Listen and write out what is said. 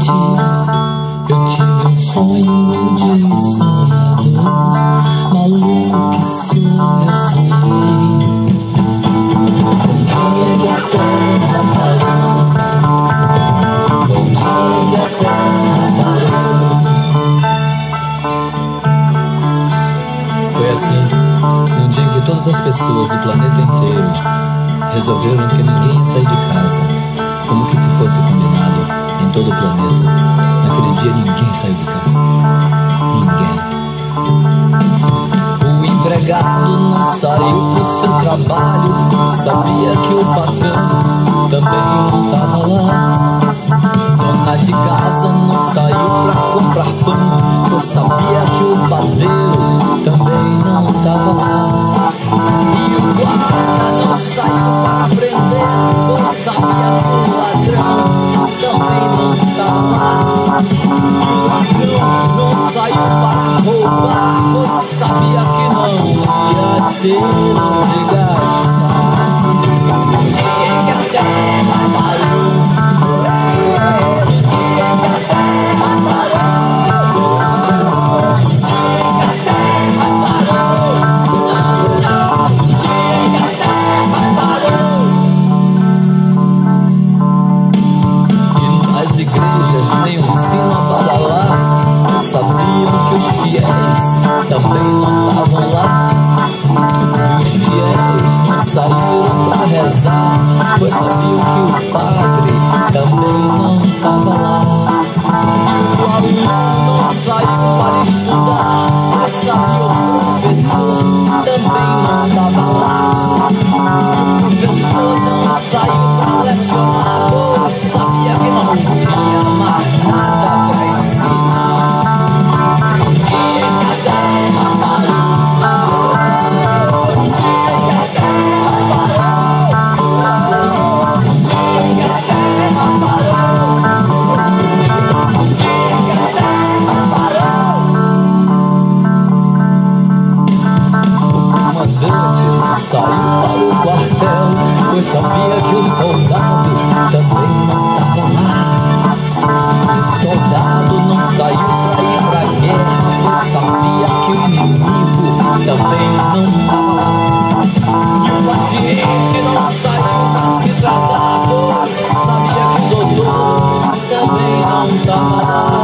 Eu tive um sonho de sonhador, maluco que sou, eu sonhei. Um dia que a terra parou, um dia que a terra parou. Foi assim, num dia em que todas as pessoas do planeta inteiro resolveram que ninguém ia sair de casa, como que se fosse combinado em todo o planeta. Naquele dia ninguém saiu de casa. Ninguém. O empregado não saiu pro seu trabalho, sabia que o patrão também não tava lá. Dona de casa não saiu pra comprar pão, pois sabia que o padeiro também não tava lá. E o guarda não saiu para prender, pois sabia que o ladrão também não tava lá. E o ladrão não saiu para roubar, pois sabia que não ia ter onde gastar. Um dia que a terra parou, um dia que a terra parou, um dia que a terra parou, um dia que a terra parou. E nas igrejas nem um sino a badalar, sabiam que os fiéis também não estavam lá. E os fiéis não saíram para rezar, pois sabiam que o padre também não estava lá. E o aluno não saiu para estudar, pois sabia o professor também não estava lá. E o professor não saiu para lecionar, pois sabia que não tinha mais nada para ensinar. Um dia que a terra parou, um dia que a terra parou, um dia que a terra parou, um dia que a terra parou. O comandante saiu para o quartel, pois sabia que o soldado também não estava lá. O soldado não saiu para ir pra guerra, pois sabia que o inimigo também não estava lá. E o paciente não saiu para se tratar, pois sabia que o doutor também não estava lá.